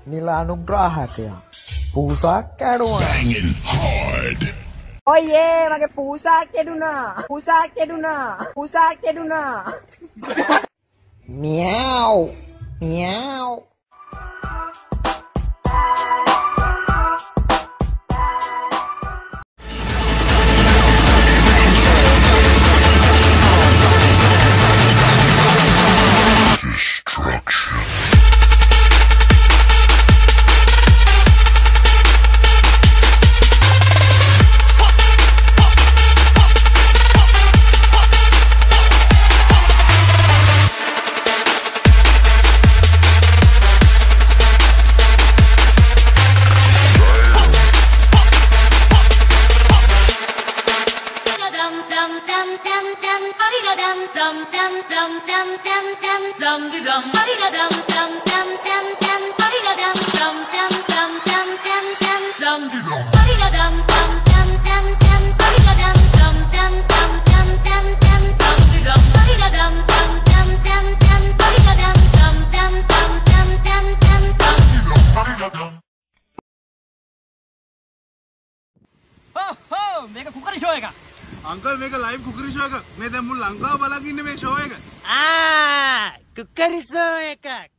නිල අනුග්‍රාහකයා පූසා කැඩුවා. ඔයේ මගේ පූසා කෙඩුනා. Meow meow. මේක කුකරි ෂෝ එක. අංකල් මේක ලයිව් කුකරි ෂෝ එක. මේ දැන් මුළු ලංකාව බලන් ඉන්නේ මේ ෂෝ එක. කුකරි ෂෝ එක.